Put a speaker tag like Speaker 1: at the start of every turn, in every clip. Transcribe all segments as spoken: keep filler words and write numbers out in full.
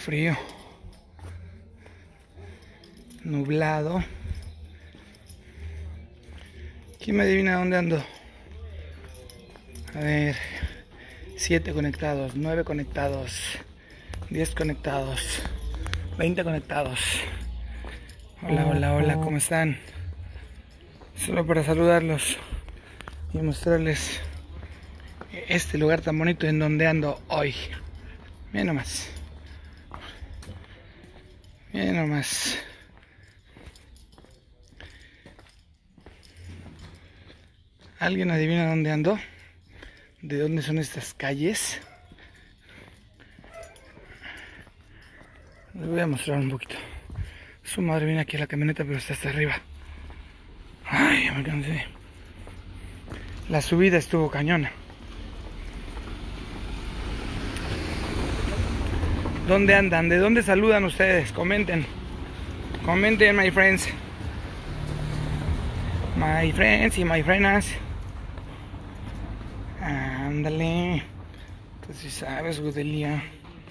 Speaker 1: frío, nublado. ¿Quién me adivina dónde ando? A ver, siete conectados, nueve conectados, diez conectados, veinte conectados. Hola, hola, hola, ¿cómo están? Solo para saludarlos y mostrarles este lugar tan bonito en donde ando hoy. Miren nomás. Miren nomás. ¿Alguien adivina dónde ando? ¿De dónde son estas calles? Les voy a mostrar un poquito. Su madre viene aquí a la camioneta, pero está hasta arriba. Ay, ya me cansé. La subida estuvo cañona. ¿Dónde andan? ¿De dónde saludan ustedes? Comenten. Comenten, my friends. My friends y my friends. Ándale. Tú sí sabes, Gudelia.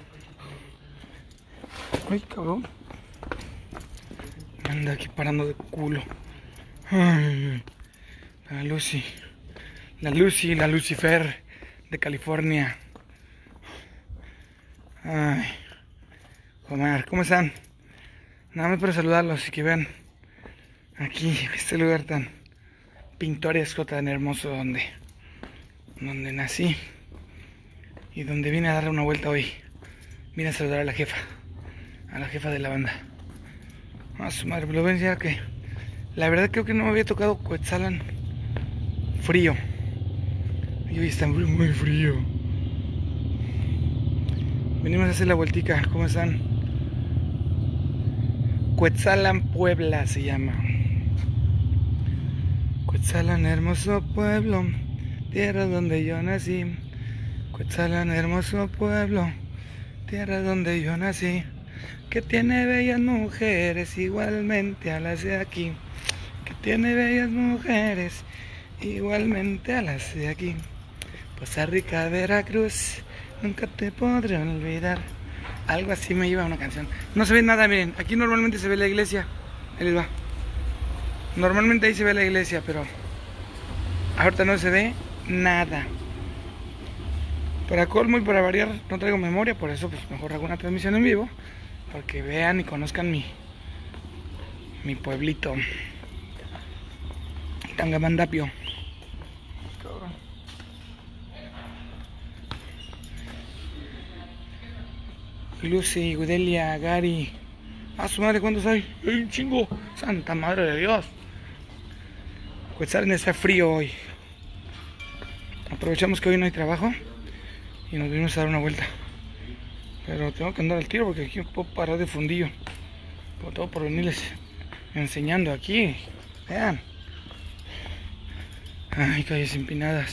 Speaker 1: Ay, cabrón. Anda aquí parando de culo. Ay, la Lucy. La Lucy, la Lucifer de California. Ay. Omar, ¿cómo están? Nada más para saludarlos y que vean aquí, este lugar tan pintoresco, tan hermoso donde, donde nací y donde vine a dar una vuelta hoy. Vine a saludar a la jefa, a la jefa de la banda. A su madre, lo voy a enseñar que la verdad creo que no me había tocado Cuetzalan frío. Y hoy está muy, muy frío. Venimos a hacer la vueltica, ¿cómo están? Cuetzalan, Puebla se llama. Cuetzalan, hermoso pueblo, tierra donde yo nací. Cuetzalan, hermoso pueblo, tierra donde yo nací. Que tiene bellas mujeres igualmente a las de aquí. Que tiene bellas mujeres igualmente a las de aquí. Poza Rica, Veracruz, nunca te podré olvidar. Algo así me iba una canción. No se ve nada, miren. Aquí normalmente se ve la iglesia. Ahí les va. Normalmente ahí se ve la iglesia, pero ahorita no se ve nada. Para colmo y para variar, no traigo memoria, por eso pues mejor hago una transmisión en vivo. Para que vean y conozcan mi, mi pueblito. Tangamandapio. Lucy, Gudelia, Gary. A su madre, ¿cuántos hay? ¡Hay un chingo! ¡Santa madre de Dios! Cuetzalan está frío hoy. Aprovechamos que hoy no hay trabajo y nos vinimos a dar una vuelta. Pero tengo que andar al tiro porque aquí no puedo parar de fundillo. Por todo por venirles enseñando aquí. Vean. Ay, calles empinadas.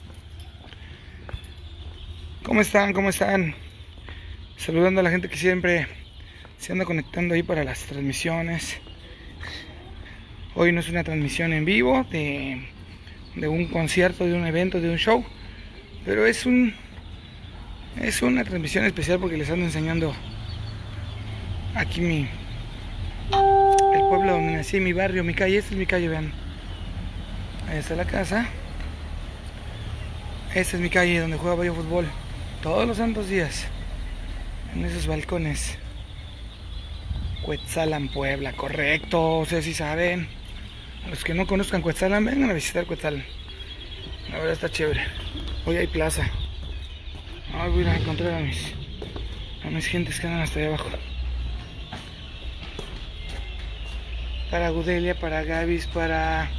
Speaker 1: ¿Cómo están? ¿Cómo están? Saludando a la gente que siempre se anda conectando ahí para las transmisiones. Hoy no es una transmisión en vivo de, de un concierto, de un evento, de un show, pero es un es una transmisión especial porque les ando enseñando aquí mi el pueblo donde nací, mi barrio, mi calle. Esta es mi calle, vean. Ahí está la casa. Esta es mi calle donde jugaba yo fútbol todos los santos días. En esos balcones. Cuetzalan, Puebla, correcto. O sea, si saben. A los que no conozcan Cuetzalan, vengan a visitar Cuetzalan. La verdad está chévere. Hoy hay plaza. Ay, voy a ir a encontrar a mis a mis gentes que andan hasta allá abajo. Para Gudelia, para Gavis, para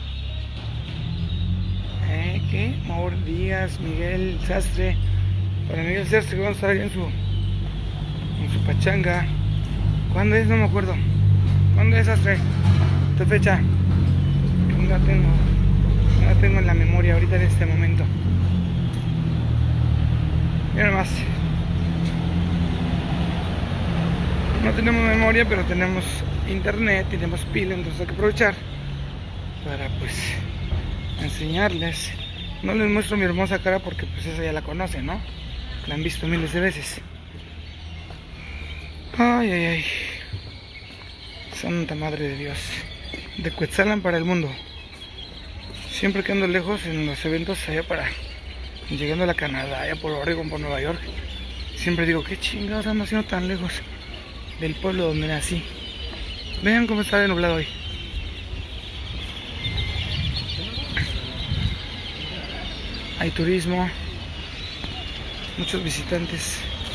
Speaker 1: ¿Eh? ¿Qué? Maur Díaz, Miguel Sastre. Para Miguel Sastre, que vamos a estar allá en su en su pachanga. ¿Cuándo es? No me acuerdo. ¿Cuándo es, Sastre? ¿Qué fecha? No la tengo. No la tengo en la memoria ahorita en este momento. Mira más. No tenemos memoria, pero tenemos internet, tenemos pila, entonces hay que aprovechar para pues enseñarles. No les muestro mi hermosa cara porque pues esa ya la conocen, ¿no? La han visto miles de veces. Ay, ay, ay. Santa Madre de Dios. De Cuetzalan para el mundo. Siempre que ando lejos en los eventos allá para... llegando a la Canadá, allá por Oregon, por Nueva York. Siempre digo, qué chingados ando haciendo tan lejos del pueblo donde nací. Vean cómo está de nublado hoy. Hay turismo. Muchos visitantes.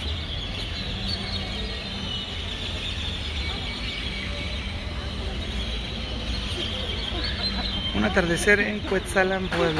Speaker 1: Un atardecer en Cuetzalan, Puebla.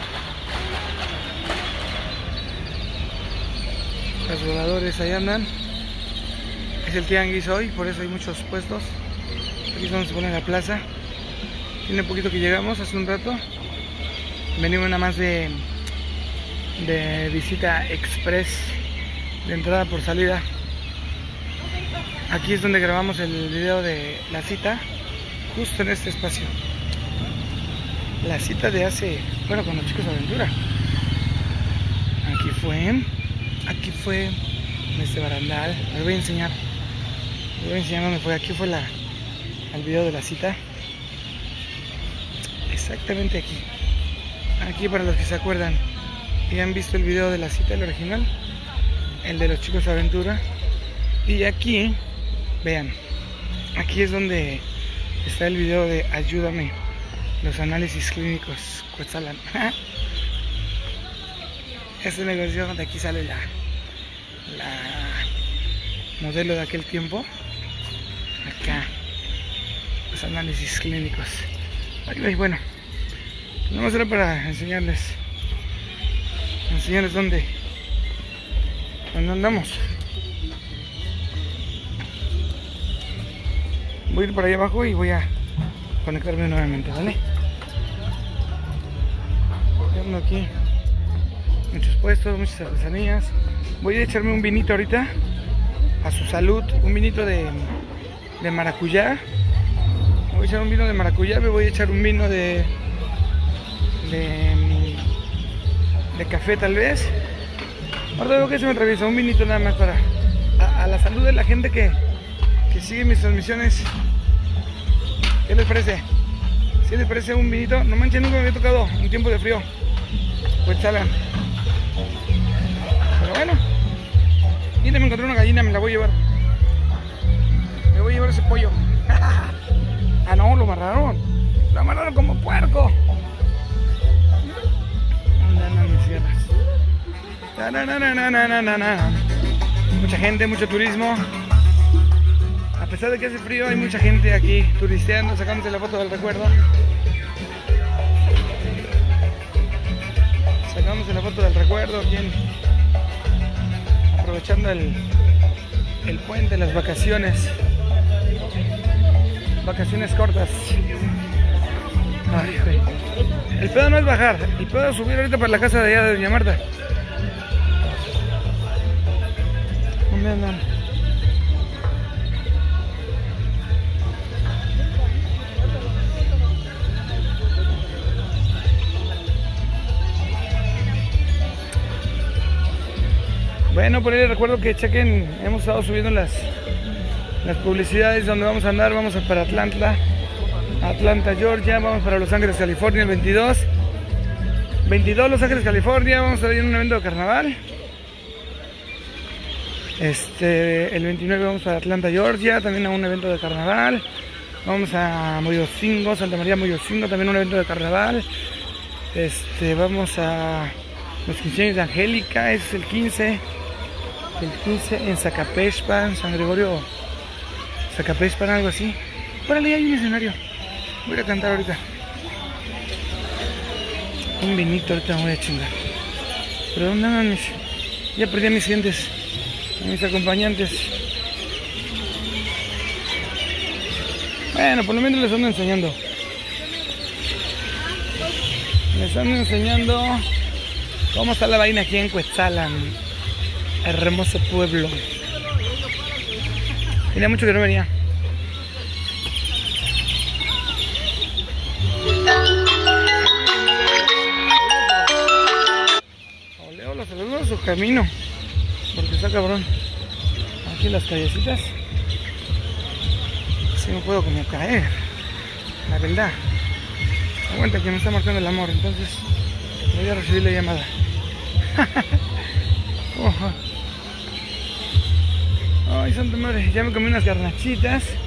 Speaker 1: Los voladores ahí andan. Es el tianguis hoy, por eso hay muchos puestos. Aquí es donde se pone la plaza. Tiene poquito que llegamos, hace un rato. Venimos nada más de, de visita express, de entrada por salida. Aquí es donde grabamos el video de la cita, justo en este espacio. La cita de hace, bueno, con los chicos de aventura. Aquí fue, aquí fue en este barandal. Les voy a enseñar, les voy a enseñar dónde fue. Aquí fue la, el video de la cita. Exactamente aquí. Aquí para los que se acuerdan y han visto el video de la cita, el original, el de los chicos de aventura. Y aquí, vean, aquí es donde está el video de Ayúdame. Los análisis clínicos Cuetzalan. Este negocio, de aquí sale la, la modelo de aquel tiempo. Acá, los análisis clínicos. Ay, ay, bueno, no más era para enseñarles, enseñarles dónde, dónde andamos. Voy a ir para allá abajo y voy a conectarme nuevamente, ¿vale? Ando aquí, muchos puestos, muchas artesanías. Voy a echarme un vinito ahorita, a su salud, un vinito de, de maracuyá. Voy a echar un vino de maracuyá, me voy a echar un vino de, de, de café tal vez. Ahora veo que se me atraviesa un vinito nada más para, a, a la salud de la gente que, que sigue mis transmisiones. ¿Qué les parece? ¿Sí les parece un vinito? No manches, nunca me había tocado un tiempo de frío Cuetzalan. Pero bueno, mira, me encontré una gallina, me la voy a llevar. Me voy a llevar ese pollo. Ah, no, lo amarraron. Lo amarraron como puerco. Andan mis sierras. Mucha gente, mucho turismo. A pesar de que hace frío, hay mucha gente aquí turisteando, sacándose la foto del recuerdo. Sacándose la foto del recuerdo, aquí en, aprovechando el, el puente, las vacaciones. Vacaciones cortas. Ay, ay. El pedo no es bajar, el pedo es subir ahorita para la casa de allá de Doña Marta. ¿Dónde andan? Bueno, por ahí les recuerdo que chequen, hemos estado subiendo las, las publicidades donde vamos a andar. Vamos a para Atlanta, Atlanta, Georgia, vamos para Los Ángeles, California el veintidós. veintidós Los Ángeles, California, vamos a ir en un evento de carnaval. Este, el veintinueve vamos para Atlanta, Georgia, también a un evento de carnaval. Vamos a Moyocingo, Santa María Moyocingo, también un evento de carnaval. Este, vamos a los quince años de Angélica, ese es el quince. El quince en Zacapexpan, San Gregorio, Zacapexpan, algo así. Órale, hay un escenario. Voy a cantar ahorita. Un vinito ahorita me voy a chingar. Pero ¿dónde andan mis? Ya perdí a mis clientes, a mis acompañantes. Bueno, por lo menos les ando enseñando. Les ando enseñando cómo está la vaina aquí en Cuetzalan. Hermoso pueblo. Tenía mucho que no venía. Oleo los saludos a su camino, porque está cabrón. Aquí las callecitas. Si no puedo como caer, la verdad. Aguanta que me está marcando el amor, entonces voy a recibir la llamada. Ojo. Ay, santa madre, ya me comí unas garnachitas.